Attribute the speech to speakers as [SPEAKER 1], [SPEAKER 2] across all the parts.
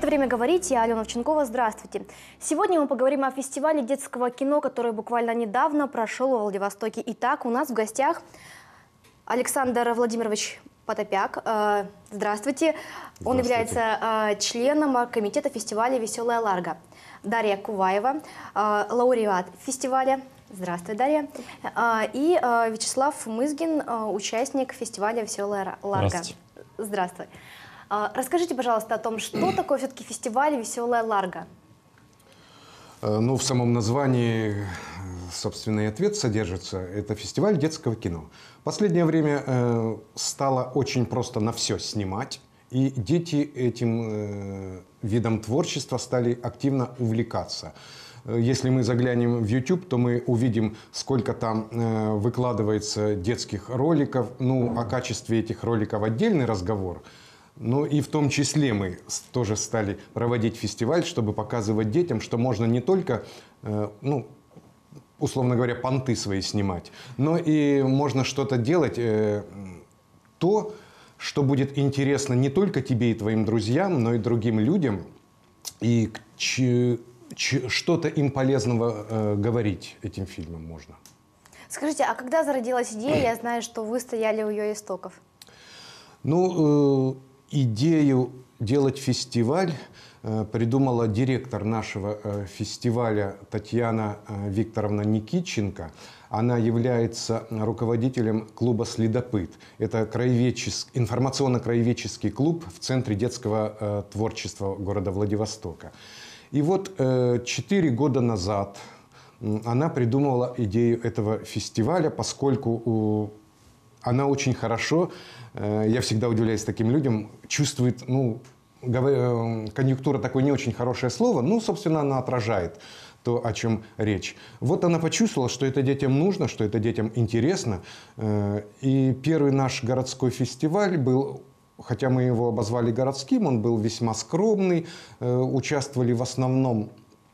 [SPEAKER 1] Это «Время говорить». Я Алена Овчинкова. Здравствуйте. Сегодня мы поговорим о фестивале детского кино, который буквально недавно прошел во Владивостоке. Итак, у нас в гостях Александр Владимирович Потопяк. Здравствуйте. Он является членом комитета фестиваля «Веселая Ларга». Дарья Куваева, лауреат фестиваля. Здравствуй, Дарья. И Вячеслав Мызгин, участник фестиваля «Веселая Ларга».
[SPEAKER 2] Здравствуйте.
[SPEAKER 1] Здравствуй. Расскажите, пожалуйста, о том, что такое все-таки фестиваль «Веселая Ларга».
[SPEAKER 3] Ну, в самом названии, собственно, и ответ содержится. Это фестиваль детского кино. В последнее время стало очень просто на все снимать. И дети этим видом творчества стали активно увлекаться. Если мы заглянем в YouTube, то мы увидим, сколько там выкладывается детских роликов. Ну, о качестве этих роликов отдельный разговор. Ну и в том числе мы тоже стали проводить фестиваль, чтобы показывать детям, что можно не только, ну, условно говоря, понты свои снимать, но и можно что-то делать, то, что будет интересно не только тебе и твоим друзьям, но и другим людям, и что-то им полезного говорить этим фильмом можно.
[SPEAKER 1] Скажите, а когда зародилась идея? Я знаю, что вы стояли у ее истоков.
[SPEAKER 3] Ну, идею делать фестиваль придумала директор нашего фестиваля Татьяна Викторовна Никитченко. Она является руководителем клуба «Следопыт». Это информационно-краеведческий клуб в Центре детского творчества города Владивостока. И вот 4 года назад она придумала идею этого фестиваля, поскольку она очень хорошо, я всегда удивляюсь таким людям, чувствует, ну, конъюнктура такое не очень хорошее слово, ну, собственно, она отражает то, о чем речь. Вот она почувствовала, что это детям нужно, что это детям интересно. И первый наш городской фестиваль был, хотя мы его обозвали городским, он был весьма скромный, участвовали в основном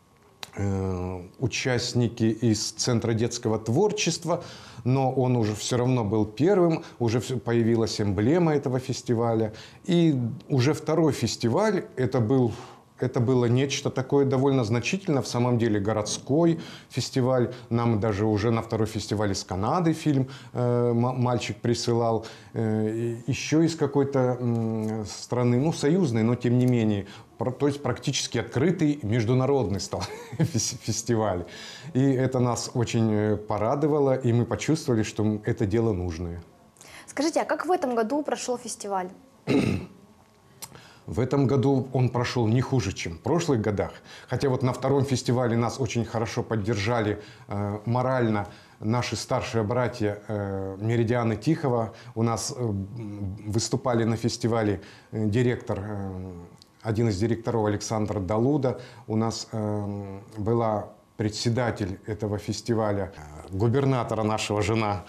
[SPEAKER 3] участники из Центра детского творчества, но он уже все равно был первым, уже появилась эмблема этого фестиваля. И уже второй фестиваль, это было нечто такое довольно значительное, в самом деле городской фестиваль. Нам даже уже на второй фестиваль из Канады фильм мальчик присылал, еще из какой-то страны, ну, союзной, но тем не менее. То есть практически открытый международный стал фестиваль. И это нас очень порадовало, и мы почувствовали, что это дело нужное.
[SPEAKER 1] Скажите, а как в этом году прошел фестиваль?
[SPEAKER 3] В этом году он прошел не хуже, чем в прошлых годах. Хотя вот на втором фестивале нас очень хорошо поддержали морально наши старшие братья Меридианы Тихого. У нас выступали на фестивале один из директоров Александр Далуда. У нас была председатель этого фестиваля, губернатора нашего жена.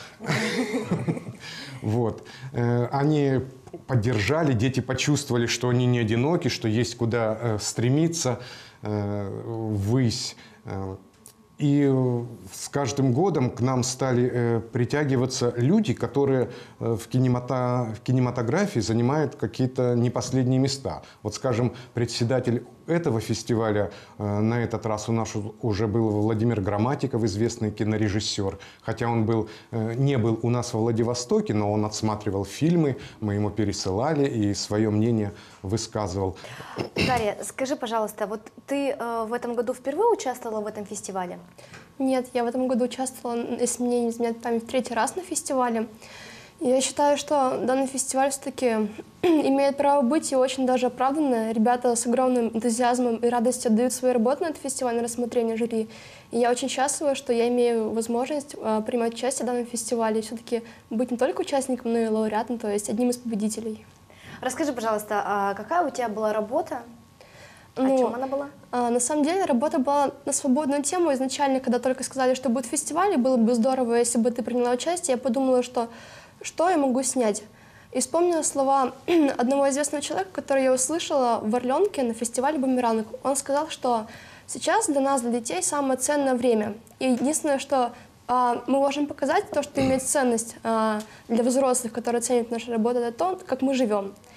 [SPEAKER 3] Вот. Они поддержали, дети почувствовали, что они не одиноки, что есть куда стремиться ввысь. И с каждым годом к нам стали притягиваться люди, которые в кинематографии занимают какие-то не последние места. Вот, скажем, председатель этого фестиваля на этот раз у нас уже был Владимир Грамматиков, известный кинорежиссер. Хотя он не был у нас во Владивостоке, но он отсматривал фильмы, мы ему пересылали и свое мнение высказывал.
[SPEAKER 1] Дарья, скажи, пожалуйста, вот ты в этом году впервые участвовала в этом фестивале?
[SPEAKER 4] Нет, я в этом году участвовала, если мне не изменяет память, в 3-й раз на фестивале. И я считаю, что данный фестиваль все-таки имеет право быть и очень даже оправданно. Ребята с огромным энтузиазмом и радостью отдают свою работу на этот фестиваль на рассмотрение жюри. И я очень счастлива, что я имею возможность принимать участие в данном фестивале и все-таки быть не только участником, но и лауреатом, то есть одним из победителей.
[SPEAKER 1] Расскажи, пожалуйста, а какая у тебя была работа? О чем она была?
[SPEAKER 4] На самом деле работа была на свободную тему. Изначально, когда только сказали, что будет фестиваль, и было бы здорово, если бы ты приняла участие, я подумала, что я могу снять. И вспомнила слова одного известного человека, который я услышала в Орленке на фестивале «Бумеранг». Он сказал, что сейчас для нас, для детей, самое ценное время. И единственное, что мы можем показать, то, что имеет ценность для взрослых, которые ценят нашу работу, это то, как мы живем.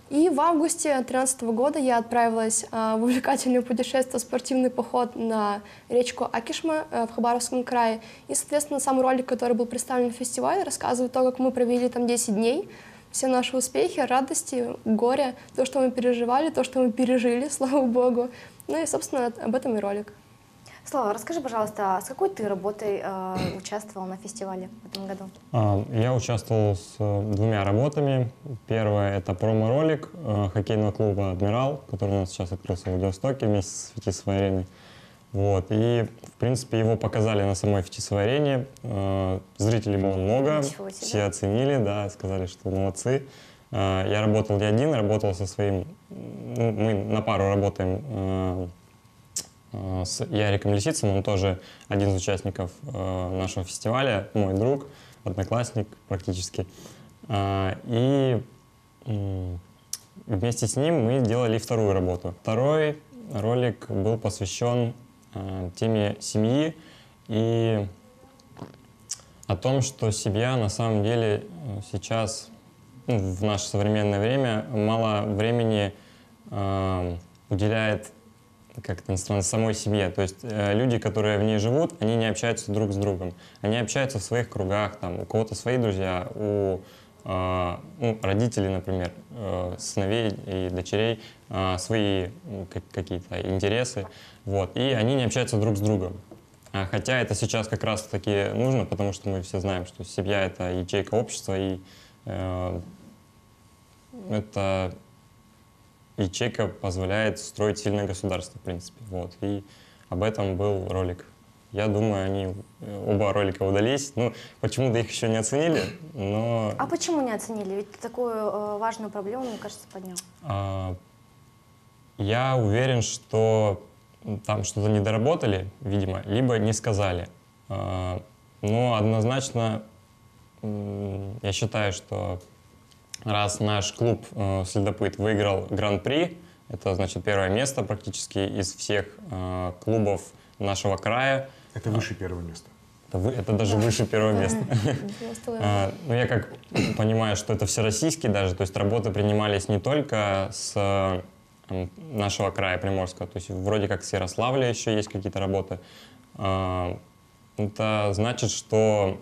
[SPEAKER 4] И в августе 2013 года я отправилась в увлекательное путешествие, спортивный поход на речку Акишма в Хабаровском крае. И, соответственно, сам ролик, который был представлен на фестивале, рассказывает то, как мы провели там 10 дней, все наши успехи, радости, горе, то, что мы переживали, то, что мы пережили, слава богу. Ну и, собственно, об этом и ролик.
[SPEAKER 1] Слава, расскажи, пожалуйста, с какой ты работой участвовал на фестивале в этом году?
[SPEAKER 2] Я участвовал с двумя работами. Первое — это промо-ролик хоккейного клуба «Адмирал», который у нас сейчас открылся в Владивостоке вместе с Фетисовой ареной. Вот. И, в принципе, его показали на самой Фетисовой арене. Зрителей было много, все оценили, да, сказали, что молодцы. Я работал не один, работал со своим... Ну, мы на пару работаем с Яриком Лисицыным, он тоже один из участников нашего фестиваля, мой друг, одноклассник практически. И вместе с ним мы делали вторую работу. Второй ролик был посвящен теме семьи и о том, что семья на самом деле сейчас, ну, в наше современное время, мало времени уделяет, как это ни странно, самой семье. То есть люди, которые в ней живут, они не общаются друг с другом. Они общаются в своих кругах, там, у кого-то свои друзья, у ну, родителей, например, сыновей и дочерей, свои какие-то интересы. Вот, и они не общаются друг с другом. Хотя это сейчас как раз-таки нужно, потому что мы все знаем, что семья — это ячейка общества, и это... ячейка позволяет строить сильное государство, в принципе. Вот. И об этом был ролик. Я думаю, они оба ролика удались. Ну, почему-то их еще не оценили, но...
[SPEAKER 1] А почему не оценили? Ведь ты такую важную проблему, мне кажется, поднял.
[SPEAKER 2] Я уверен, что там что-то не доработали, видимо, либо не сказали. Но однозначно я считаю, что раз наш клуб «Следопыт» выиграл Гран-при, это, значит, первое место практически из всех клубов нашего края.
[SPEAKER 3] Это выше первого места.
[SPEAKER 2] Это даже выше первого места. Ну, я как понимаю, что это всероссийский даже, то есть работы принимались не только с нашего края Приморского, то есть вроде как с Ярославля еще есть какие-то работы. Это значит, что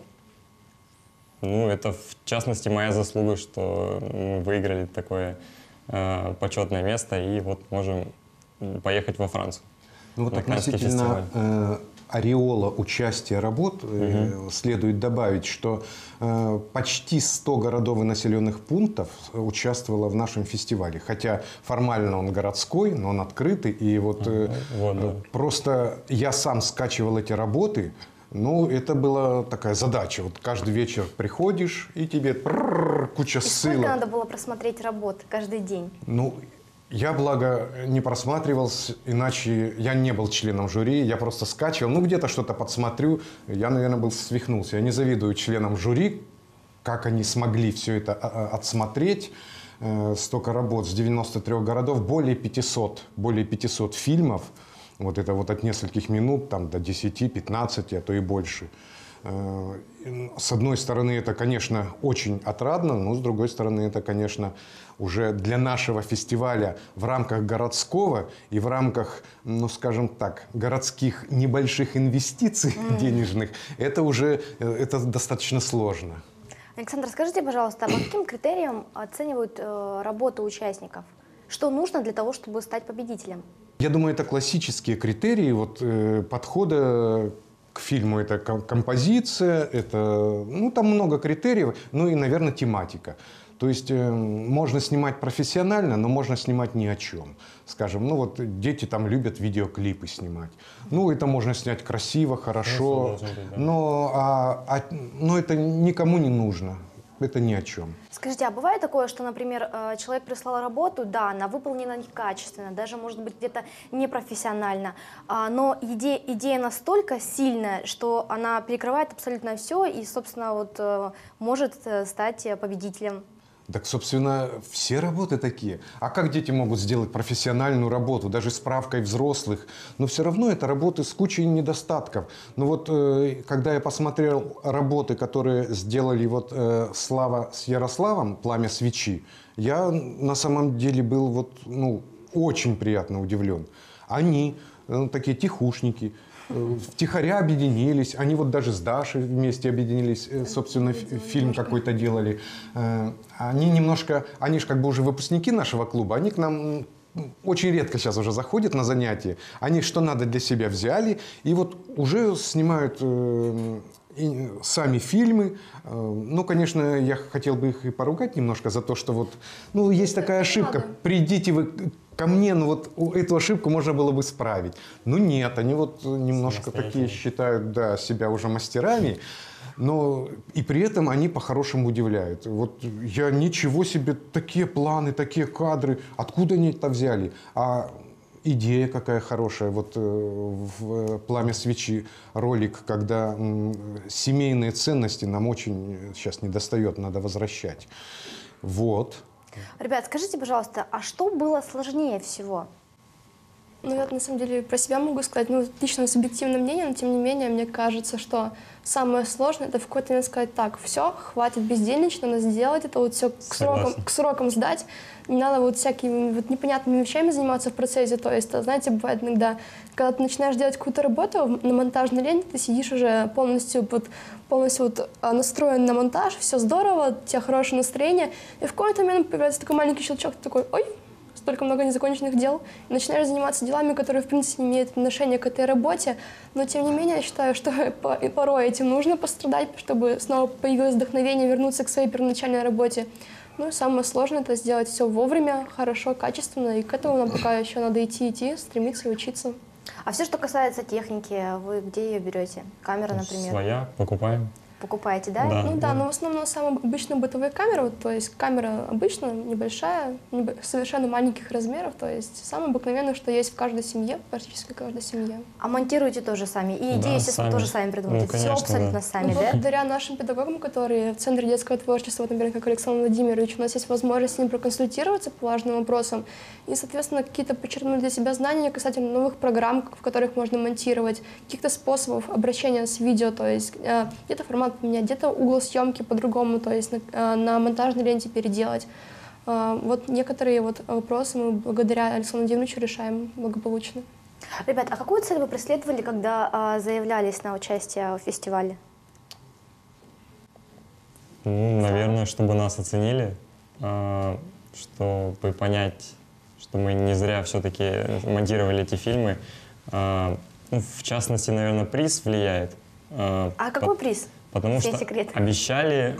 [SPEAKER 2] ну, это в частности моя заслуга, что мы выиграли такое почетное место и вот можем поехать во Францию.
[SPEAKER 3] Ну вот относительно ореола участия работ следует добавить, что почти 100 городов и населенных пунктов участвовало в нашем фестивале. Хотя формально он городской, но он открытый. И вот, просто я сам скачивал эти работы. Ну, это была такая задача. Вот каждый вечер приходишь, и тебе куча ссылок.
[SPEAKER 1] Сколько надо было просмотреть работы каждый день?
[SPEAKER 3] Ну, я, благо, не просматривался, иначе я не был членом жюри, я просто скачивал. Ну, где-то что-то подсмотрю. Я, наверное, был свихнулся. Я не завидую членам жюри, как они смогли все это отсмотреть. Столько работ с 93 городов, более 500 фильмов. Вот это вот от нескольких минут там, до 10-15, а то и больше. С одной стороны, это, конечно, очень отрадно, но с другой стороны, это, конечно, уже для нашего фестиваля в рамках городского и в рамках, ну, скажем так, городских небольших инвестиций денежных, это уже достаточно сложно.
[SPEAKER 1] Александр, скажите, пожалуйста, по каким критериям оценивают работу участников? Что нужно для того, чтобы стать победителем?
[SPEAKER 3] Я думаю, это классические критерии подхода к фильму. Это композиция, ну, там много критериев, ну и, наверное, тематика. То есть можно снимать профессионально, но можно снимать ни о чем. Скажем, ну вот дети там любят видеоклипы снимать. Ну, это можно снять красиво, хорошо, но это никому не нужно. Это ни о чем.
[SPEAKER 1] Скажите, а бывает такое, что, например, человек прислал работу, да, она выполнена некачественно, даже, может быть, где-то непрофессионально, но идея настолько сильная, что она перекрывает абсолютно все и, собственно, вот может стать победителем?
[SPEAKER 3] Так, собственно, все работы такие. А как дети могут сделать профессиональную работу, даже с справкой взрослых? Но все равно это работы с кучей недостатков. Но вот когда я посмотрел работы, которые сделали вот Слава с Ярославом, «Пламя свечи», Я на самом деле был вот, ну, очень приятно удивлен. Они, такие тихушники, втихаря объединились. Они вот даже с Дашей вместе объединились, собственно, фильм какой-то делали. Они немножко, они же как бы уже выпускники нашего клуба, они к нам очень редко сейчас уже заходят на занятия. Они что надо для себя взяли и вот уже снимают сами фильмы. Ну, конечно, я хотел бы их и поругать немножко за то, что вот, ну, есть такая ошибка. Придите вы ко мне, ну вот эту ошибку можно было бы исправить. Ну нет, они вот немножко такие считают, да, себя уже мастерами. Но и при этом они по-хорошему удивляют. Вот я ничего себе, такие планы, такие кадры, откуда они это взяли? А идея какая хорошая, вот в «Пламя свечи» ролик, когда семейные ценности нам очень сейчас недостает, надо возвращать. Вот.
[SPEAKER 1] Ребят, скажите, пожалуйста, а что было сложнее всего?
[SPEAKER 4] Ну, я на самом деле про себя могу сказать, ну, лично субъективное мнение, но тем не менее, мне кажется, что самое сложное — это в какой-то момент сказать: так, все, хватит бездельничать, надо сделать это, вот все к срокам сдать, не надо вот всякими вот непонятными вещами заниматься в процессе. То есть, знаете, бывает иногда, когда ты начинаешь делать какую-то работу на монтажной ленте, ты сидишь уже полностью настроен на монтаж, все здорово, у тебя хорошее настроение, и в какой-то момент появляется такой маленький щелчок, ты такой: ой, столько много незаконченных дел, и начинаешь заниматься делами, которые, в принципе, не имеют отношения к этой работе, но, тем не менее, я считаю, что порой этим нужно пострадать, чтобы снова появилось вдохновение вернуться к своей первоначальной работе. Ну и самое сложное — это сделать все вовремя, хорошо, качественно, и к этому нам пока еще надо идти, стремиться и учиться.
[SPEAKER 1] А все, что касается техники, вы где ее берете? Камера, например?
[SPEAKER 2] Своя, покупаем.
[SPEAKER 1] Покупаете, да?
[SPEAKER 2] Да.
[SPEAKER 4] Ну да, но в основном самые обычные бытовые камеры, вот, то есть камера обычная, небольшая, совершенно маленьких размеров, то есть самое обыкновенное, что есть в каждой семье, практически в каждой семье.
[SPEAKER 1] А монтируете тоже сами? И идеи,
[SPEAKER 2] Да,
[SPEAKER 1] естественно,
[SPEAKER 2] сами.
[SPEAKER 1] тоже сами придумываете?
[SPEAKER 2] Ну, конечно,
[SPEAKER 1] Все абсолютно
[SPEAKER 2] да.
[SPEAKER 1] сами,
[SPEAKER 4] Ну,
[SPEAKER 1] да?
[SPEAKER 4] благодаря нашим педагогам, которые в Центре детского творчества, вот, например, как Александр Владимирович, у нас есть возможность с ним проконсультироваться по важным вопросам и, соответственно, какие-то подчеркнуть для себя знания касательно новых программ, в которых можно монтировать, каких-то способов обращения с видео, то есть где-то формат поменять, где-то угол съемки по-другому, то есть на монтажной ленте переделать. Вот некоторые вот вопросы мы благодаря Александру Владимировичу решаем благополучно.
[SPEAKER 1] Ребят, а какую цель вы преследовали, когда заявлялись на участие в фестивале?
[SPEAKER 2] Ну, наверное, чтобы нас оценили, чтобы понять, что мы не зря все-таки монтировали эти фильмы. Ну, в частности, наверное, приз влияет.
[SPEAKER 1] А какой приз?
[SPEAKER 2] Потому
[SPEAKER 1] Все
[SPEAKER 2] что
[SPEAKER 1] секреты.
[SPEAKER 2] обещали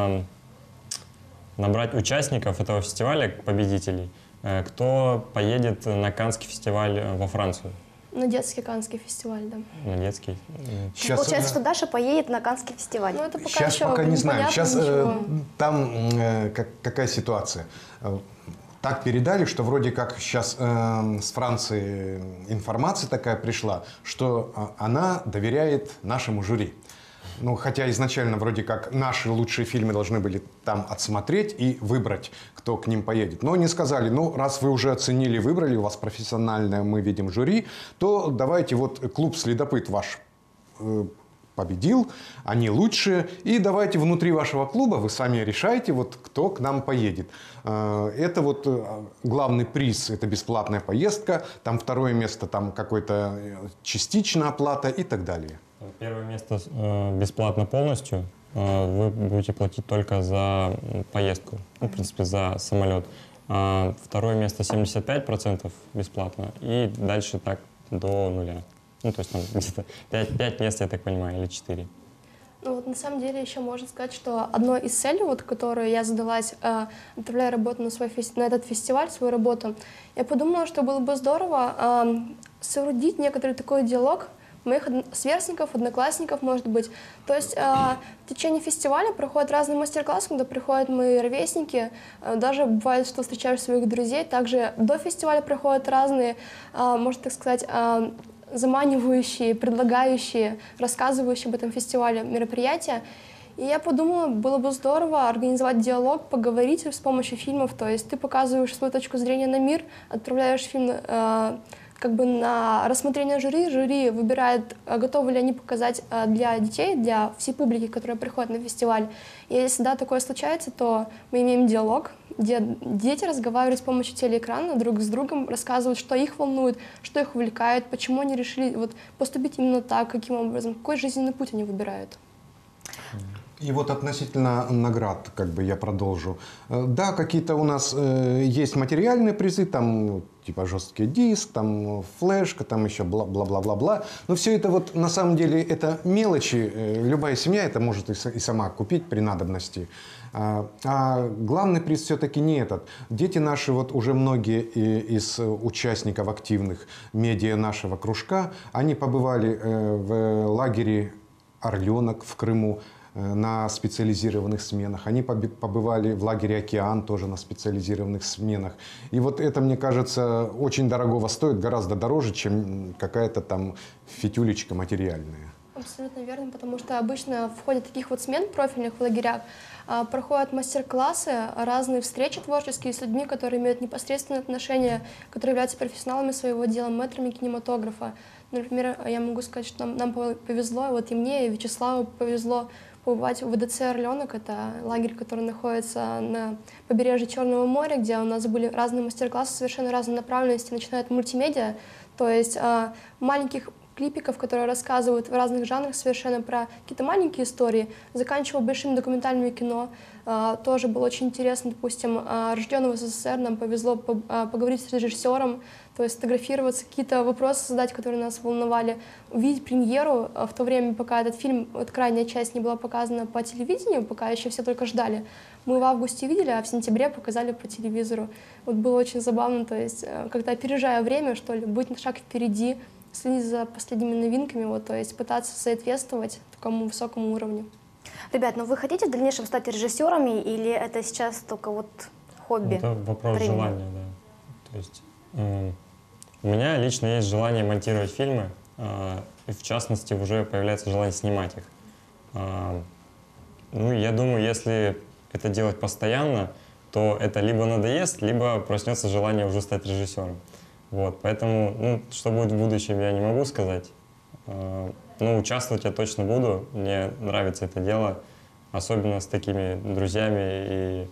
[SPEAKER 2] набрать участников этого фестиваля, победителей, кто поедет на Каннский фестиваль во Францию.
[SPEAKER 4] На детский Каннский фестиваль, да.
[SPEAKER 2] На детский.
[SPEAKER 3] Сейчас,
[SPEAKER 1] Получается, что Даша поедет на Каннский фестиваль.
[SPEAKER 4] Ну, это пока
[SPEAKER 3] сейчас
[SPEAKER 4] еще
[SPEAKER 3] пока не знаю.
[SPEAKER 4] непонятно
[SPEAKER 3] Сейчас
[SPEAKER 4] ничего.
[SPEAKER 3] там какая ситуация? Так передали, что вроде как сейчас с Франции информация такая пришла, что она доверяет нашему жюри. Ну, хотя изначально вроде как наши лучшие фильмы должны были там отсмотреть и выбрать, кто к ним поедет. Но они сказали: ну, раз вы уже оценили, выбрали, у вас профессиональное, мы видим жюри, то давайте вот клуб «Следопыт» ваш победил, они лучшие, и давайте внутри вашего клуба вы сами решайте, вот кто к нам поедет. Это вот главный приз, это бесплатная поездка, там второе место, там какой-то частичная оплата и так далее.
[SPEAKER 2] Первое место бесплатно полностью. Вы будете платить только за поездку, ну, в принципе, за самолет. Второе место 75% бесплатно, и дальше так до нуля. Ну, то есть там где-то 5 мест, я так понимаю, или 4.
[SPEAKER 4] Ну вот на самом деле еще можно сказать, что одной из целей, вот, которую я задалась, отправляя работу на этот фестиваль, свою работу, я подумала, что было бы здорово соорудить некоторый такой диалог моих сверстников, одноклассников, может быть. То есть в течение фестиваля проходят разные мастер-классы, куда приходят мои ровесники, даже бывает, что встречаешь своих друзей. Также до фестиваля проходят разные, можно так сказать, заманивающие, предлагающие, рассказывающие об этом фестивале мероприятия. И я подумала, было бы здорово организовать диалог, поговорить с помощью фильмов. То есть ты показываешь свою точку зрения на мир, отправляешь фильм как бы на рассмотрение жюри выбирает, готовы ли они показать для детей, для всей публики, которая приходит на фестиваль. И если да, такое случается, то мы имеем диалог, где дети разговаривают с помощью телеэкрана друг с другом, рассказывают, что их волнует, что их увлекает, почему они решили вот поступить именно так, каким образом, какой жизненный путь они выбирают.
[SPEAKER 3] И вот относительно наград, как бы я продолжу. Да, какие-то у нас есть материальные призы, там ну, типа жесткий диск, там флешка, там еще бла-бла-бла-бла-бла. Но все это вот на самом деле это мелочи. Любая семья это может и сама купить при надобности. А главный приз все-таки не этот. Дети наши, вот уже многие из участников активных медиа нашего кружка, они побывали в лагере «Орленок» в Крыму на специализированных сменах. Они побывали в лагере «Океан» тоже на специализированных сменах. И вот это, мне кажется, очень дорогого стоит, гораздо дороже, чем какая-то там фитюлечка материальная.
[SPEAKER 4] Абсолютно верно, потому что обычно в ходе таких вот смен профильных в лагерях проходят мастер-классы, разные встречи творческие с людьми, которые имеют непосредственное отношение, которые являются профессионалами своего дела, мэтрами кинематографа. Например, я могу сказать, что нам повезло, вот и мне, и Вячеславу повезло побывать в ВДЦ «Орленок». Это лагерь, который находится на побережье Черного моря, где у нас были разные мастер-классы совершенно разной направленности, начиная от мультимедиа, то есть маленьких клипиков, которые рассказывают в разных жанрах совершенно про какие-то маленькие истории, заканчивая большими документальными кино. Тоже было очень интересно, допустим, рожденного в СССР нам повезло поговорить с режиссером, то есть сфотографироваться, какие-то вопросы задать, которые нас волновали, увидеть премьеру в то время, пока этот фильм, вот крайняя часть не была показана по телевидению, пока еще все только ждали. Мы в августе видели, а в сентябре показали по телевизору. Вот было очень забавно, то есть как-то опережая время, что ли, быть на шаг впереди, следить за последними новинками, вот, то есть пытаться соответствовать такому высокому уровню.
[SPEAKER 1] Ребят, ну вы хотите в дальнейшем стать режиссерами или это сейчас только вот хобби?
[SPEAKER 2] Это вопрос
[SPEAKER 1] времени?
[SPEAKER 2] желания, да. То есть у меня лично есть желание монтировать фильмы, и в частности уже появляется желание снимать их. Ну, я думаю, если это делать постоянно, то это либо надоест, либо проснется желание уже стать режиссером. Вот, поэтому, ну, что будет в будущем, я не могу сказать. Но участвовать я точно буду. Мне нравится это дело, особенно с такими друзьями и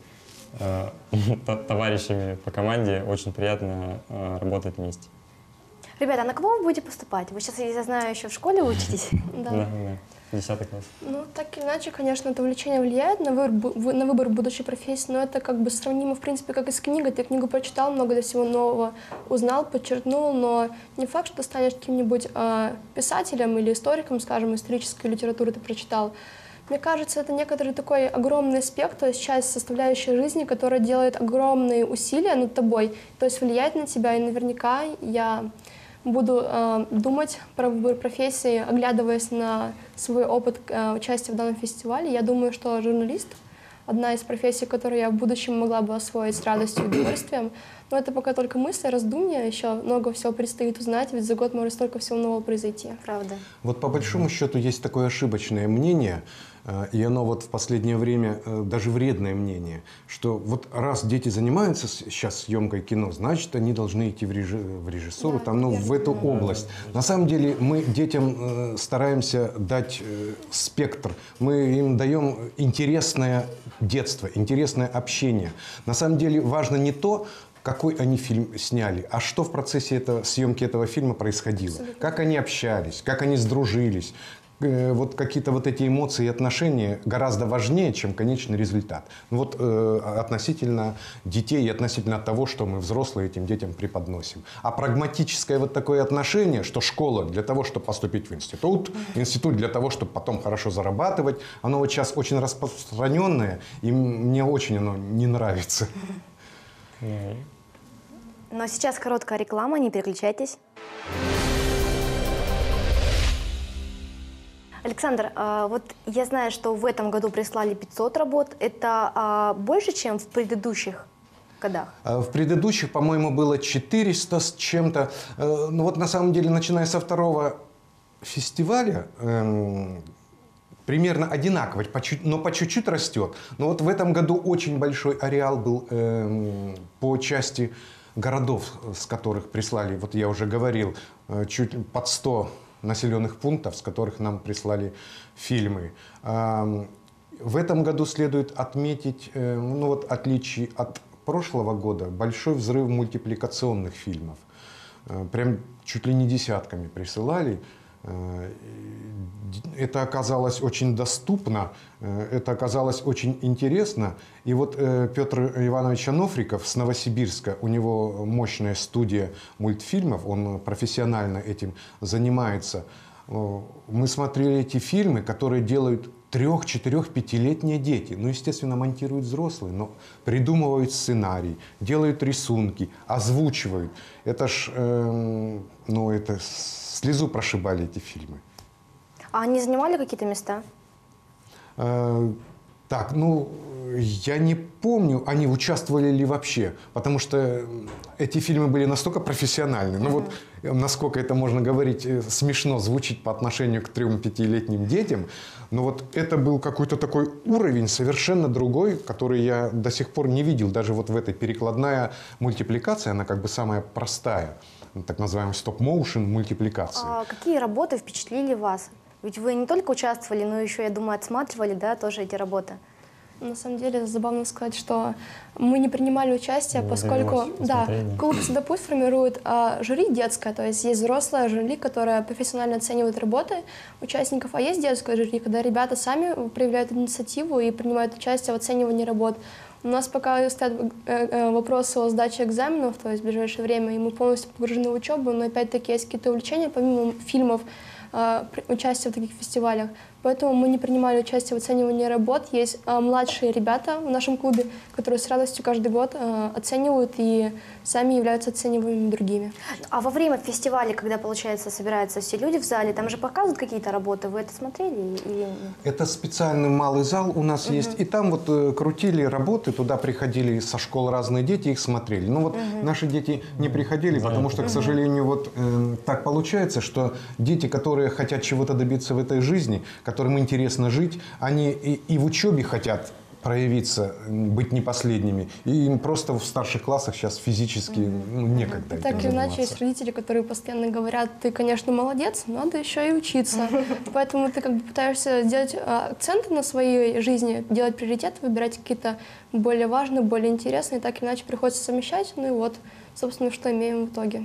[SPEAKER 2] товарищами по команде. Очень приятно работать вместе.
[SPEAKER 1] Ребята, а на кого вы будете поступать? Вы сейчас, я знаю, еще в школе учитесь.
[SPEAKER 2] Да, 10 класс.
[SPEAKER 4] Ну, так или иначе, конечно, это увлечение влияет на выбор будущей профессии, но это как бы сравнимо, в принципе, как и с книгой. Ты книгу прочитал, много для всего нового узнал, подчеркнул, но не факт, что ты станешь каким-нибудь писателем или историком, скажем, исторической литературы ты прочитал. Мне кажется, это некоторый такой огромный аспект, то есть часть составляющей жизни, которая делает огромные усилия над тобой, то есть влияет на тебя, и наверняка я буду думать про выбор профессии, оглядываясь на свой опыт участия в данном фестивале. Я думаю, что журналист — одна из профессий, которую я в будущем могла бы освоить с радостью и удовольствием. Но это пока только мысли, раздумья, еще много всего предстоит узнать, ведь за год может столько всего нового произойти.
[SPEAKER 1] Правда.
[SPEAKER 3] Вот по большому счету есть такое ошибочное мнение, и оно вот в последнее время даже вредное мнение, что вот раз дети занимаются сейчас съемкой кино, значит, они должны идти в режиссуру,
[SPEAKER 4] Да,
[SPEAKER 3] там, ну, в эту
[SPEAKER 2] Да,
[SPEAKER 3] область.
[SPEAKER 2] да.
[SPEAKER 3] На самом деле мы детям стараемся дать спектр, мы им даем интересное детство, интересное общение. На самом деле важно не то, какой они фильм сняли, а что в процессе съемки этого фильма происходило.
[SPEAKER 4] Абсолютно.
[SPEAKER 3] Как они общались, как они сдружились. Вот какие-то вот эти эмоции и отношения гораздо важнее, чем конечный результат. Вот относительно детей и относительно того, что мы взрослые этим детям преподносим. А прагматическое вот такое отношение, что школа для того, чтобы поступить в институт, институт для того, чтобы потом хорошо зарабатывать, оно вот сейчас очень распространенное, и мне очень оно не нравится.
[SPEAKER 1] Но сейчас короткая реклама, не переключайтесь. Александр, вот я знаю, что в этом году прислали 500 работ. Это больше, чем в предыдущих годах?
[SPEAKER 3] В предыдущих, по-моему, было 400 с чем-то. Ну вот на самом деле, начиная со второго фестиваля, примерно одинаково, но по чуть-чуть растет. Но вот в этом году очень большой ареал был по части городов, с которых прислали, вот я уже говорил, чуть под 100 населенных пунктов, с которых нам прислали фильмы. В этом году следует отметить, ну вот, отличие от прошлого года, большой взрыв мультипликационных фильмов. Прям чуть ли не десятками присылали. Это оказалось очень доступно, это оказалось очень интересно. И вот Петр Иванович Анофриков с Новосибирска, у него мощная студия мультфильмов, он профессионально этим занимается. Мы смотрели эти фильмы, которые делают 3-, 4-, 5-летние дети. Ну, естественно, монтируют взрослые, но придумывают сценарий, делают рисунки, озвучивают. Это ж, ну, это слезу прошибали эти фильмы.
[SPEAKER 1] А они занимали какие-то места?
[SPEAKER 3] Так, ну, я не помню, они участвовали ли вообще, потому что эти фильмы были настолько профессиональны. Ну вот, насколько это можно говорить, смешно звучит по отношению к 3-5-летним детям, но вот это был какой-то такой уровень совершенно другой, который я до сих пор не видел. Даже вот в этой перекладная мультипликация, она как бы самая простая, так называемая стоп-моушен мультипликация.
[SPEAKER 1] А какие работы впечатлили вас? Ведь вы не только участвовали, но еще, я думаю, отсматривали, да, тоже эти работы.
[SPEAKER 4] На самом деле, забавно сказать, что мы не принимали участие,
[SPEAKER 2] Ну,
[SPEAKER 4] поскольку
[SPEAKER 2] да,
[SPEAKER 4] клуб «Садопуть» формирует жюри детское, то есть есть взрослое жюри, которое профессионально оценивает работы участников, а есть детское жюри, когда ребята сами проявляют инициативу и принимают участие в оценивании работ. У нас пока стоят вопросы о сдаче экзаменов, то есть в ближайшее время, и мы полностью погружены в учебу, но опять-таки есть какие-то увлечения, помимо фильмов, участие в таких фестивалях. Поэтому мы не принимали участие в оценивании работ. Есть младшие ребята в нашем клубе, которые с радостью каждый год оценивают и сами являются оцениваемыми другими.
[SPEAKER 1] А во время фестиваля, когда, получается, собираются все люди в зале, там же показывают какие-то работы, вы это смотрели? Или...
[SPEAKER 3] Это специальный малый зал у нас есть, и там вот крутили работы, туда приходили со школ разные дети, их смотрели. Но вот наши дети не приходили, потому что, к сожалению, вот так получается, что дети, которые хотят чего-то добиться в этой жизни, которым интересно жить, они и в учебе хотят проявиться, быть не последними. И им просто в старших классах сейчас физически некогда этим
[SPEAKER 4] Так или иначе,
[SPEAKER 3] заниматься.
[SPEAKER 4] есть родители, которые постоянно говорят: ты, конечно, молодец, надо еще и учиться. Поэтому ты как бы пытаешься сделать акценты на своей жизни, делать приоритет, выбирать какие-то более важные, более интересные. Так или иначе приходится совмещать. Ну и вот, собственно, что имеем в итоге.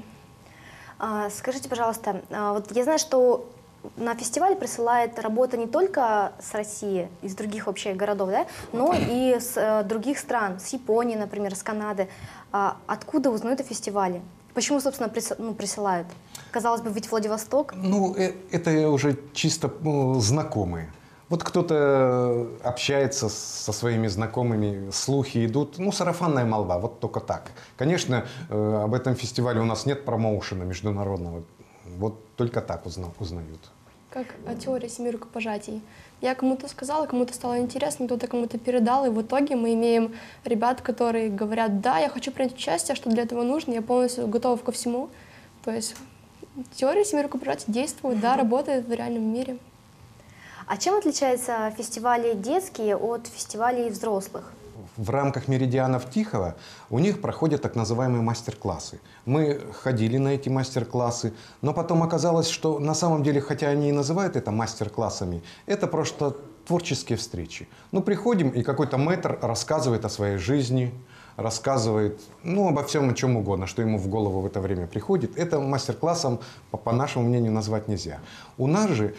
[SPEAKER 1] Скажите, пожалуйста, вот я знаю, что на фестиваль присылает работа не только с России, из других вообще городов, да, но и с других стран, с Японии, например, с Канады. Откуда узнают о фестивале? Почему, собственно, присылают? Казалось бы, ведь Владивосток.
[SPEAKER 3] Ну, это уже чисто знакомые. Вот кто-то общается со своими знакомыми, слухи идут, ну, сарафанная молва, вот только так. Конечно, об этом фестивале у нас нет промоушена международного, вот только так узнают.
[SPEAKER 4] Как теория 7 рукопожатий. Я кому-то сказала, кому-то стало интересно, кто-то кому-то передал, и в итоге мы имеем ребят, которые говорят: да, я хочу принять участие, что для этого нужно, я полностью готова ко всему. То есть теория 7 рукопожатий действует, да, работает в реальном мире.
[SPEAKER 1] А чем отличаются фестивали детские от фестивалей взрослых?
[SPEAKER 3] В рамках «Меридианов Тихого» у них проходят так называемые мастер-классы. Мы ходили на эти мастер-классы, но потом оказалось, что на самом деле, хотя они и называют это мастер-классами, это просто творческие встречи. Ну, приходим, и какой-то мэтр рассказывает о своей жизни, рассказывает, ну, обо всем, о чем угодно, что ему в голову в это время приходит. Это мастер-классом, по нашему мнению, назвать нельзя. У нас же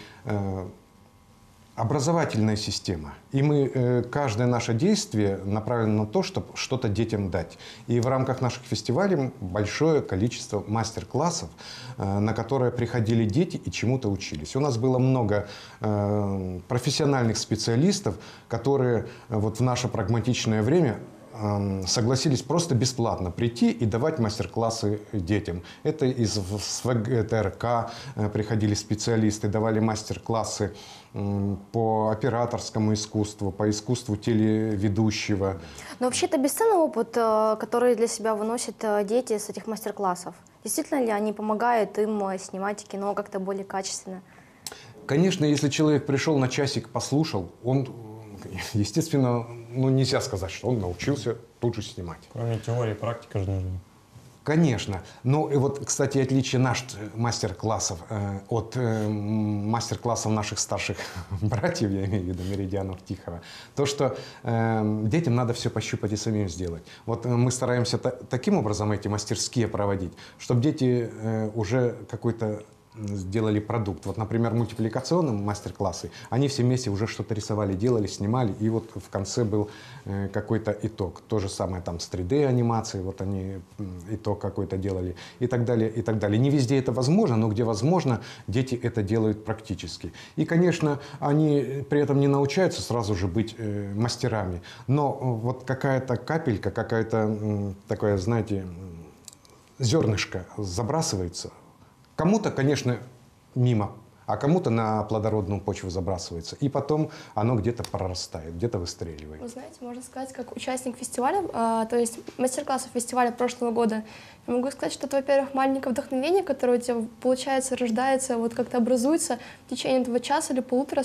[SPEAKER 3] образовательная система. И мы, каждое наше действие направлено на то, чтобы что-то детям дать. И в рамках наших фестивалей большое количество мастер-классов, на которые приходили дети и чему-то учились. У нас было много профессиональных специалистов, которые вот в наше прагматичное время согласились просто бесплатно прийти и давать мастер-классы детям. Это из СВГТРК приходили специалисты, давали мастер-классы по операторскому искусству, по искусству телеведущего.
[SPEAKER 1] Но вообще это бесценный опыт, который для себя выносят дети с этих мастер-классов. Действительно ли они помогают им снимать кино как-то более качественно?
[SPEAKER 3] Конечно, если человек пришел на часик, послушал, он, естественно, ну, нельзя сказать, что он научился тут же снимать.
[SPEAKER 2] Кроме теории, практика же нужна.
[SPEAKER 3] Конечно. Ну и вот, кстати, отличие наших мастер-классов от мастер-классов наших старших братьев, я имею в виду Меридианов, Тихого, то, что детям надо все пощупать и самим сделать. Вот мы стараемся таким образом эти мастерские проводить, чтобы дети уже какой-то сделали продукт. Вот, например, мультипликационные мастер-классы, они все вместе уже что-то рисовали, делали, снимали, и вот в конце был какой-то итог. То же самое там с 3D-анимацией, вот они итог какой-то делали, и так далее, и так далее. Не везде это возможно, но где возможно, дети это делают практически. И, конечно, они при этом не научаются сразу же быть мастерами, но вот какая-то капелька, какая-то такое, знаете, зернышко забрасывается. Кому-то, конечно, мимо, а кому-то на плодородную почву забрасывается. И потом оно где-то прорастает, где-то выстреливает.
[SPEAKER 4] Вы знаете, можно сказать, как участник фестиваля, то есть мастер-классов фестиваля прошлого года, я могу сказать, что это, во-первых, маленькое вдохновение, которое у тебя, получается, рождается, вот как-то образуется в течение этого часа или полутора,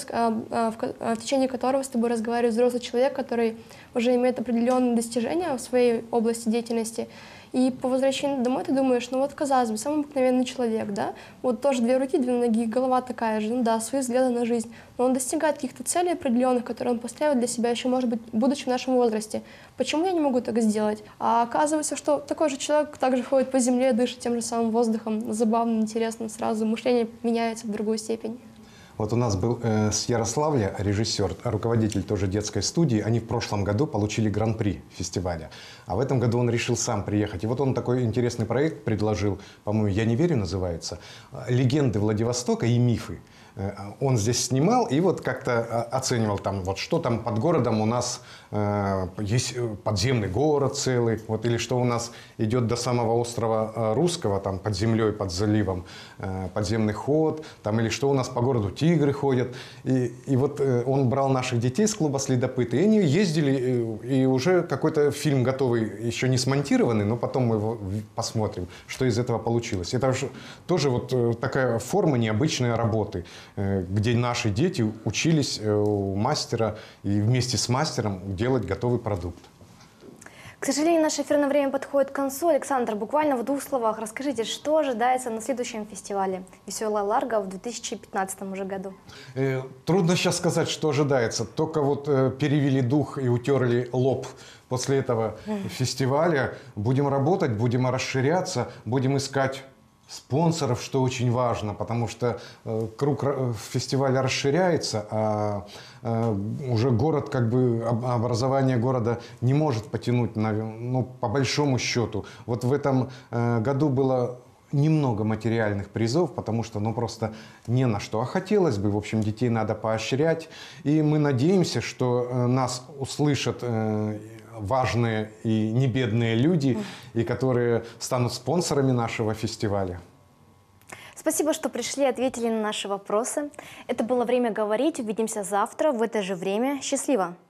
[SPEAKER 4] в течение которого с тобой разговаривает взрослый человек, который уже имеет определенные достижения в своей области деятельности. И по возвращении домой ты думаешь, ну вот, казалось бы, самый обыкновенный человек, да, вот тоже 2 руки, 2 ноги, голова такая же, ну да, свои взгляды на жизнь, но он достигает каких-то целей определенных, которые он поставил для себя еще, может быть, будучи в нашем возрасте. Почему я не могу так сделать? А оказывается, что такой же человек также ходит по земле, дышит тем же самым воздухом, забавно, интересно, сразу мышление меняется в другую степень.
[SPEAKER 3] Вот у нас был с Ярославля режиссер, руководитель тоже детской студии. Они в прошлом году получили гран-при фестиваля. А в этом году он решил сам приехать. И вот он такой интересный проект предложил, по-моему, «Я не верю» называется. «Легенды Владивостока и мифы». Он здесь снимал и вот как-то оценивал там, вот что там под городом у нас есть подземный город целый, вот, или что у нас идет до самого острова Русского, там под землей, под заливом подземный ход, там, или что у нас по городу тигры ходят. И вот он брал наших детей с клуба «Следопыты», и они ездили, и уже какой-то фильм готовый, еще не смонтированный, но потом мы его посмотрим, что из этого получилось. Это тоже вот такая форма необычной работы, где наши дети учились у мастера и вместе с мастером делать готовый продукт.
[SPEAKER 1] К сожалению, наше эфирное время подходит к концу. Александр, буквально в 2 словах расскажите, что ожидается на следующем фестивале «Веселая Ларго» в 2015 уже году?
[SPEAKER 3] Трудно сейчас сказать, что ожидается. Только вот перевели дух и утерли лоб после этого фестиваля. Будем работать, будем расширяться, будем искать спонсоров, что очень важно, потому что круг фестиваля расширяется, а уже город, как бы образование города не может потянуть, ну, по большому счету. Вот в этом году было немного материальных призов, потому что, ну, просто не на что. А хотелось бы, в общем, детей надо поощрять. И мы надеемся, что нас услышат важные и небедные люди, и которые станут спонсорами нашего фестиваля.
[SPEAKER 1] Спасибо, что пришли и ответили на наши вопросы. Это было «Время говорить». Увидимся завтра в это же время. Счастливо!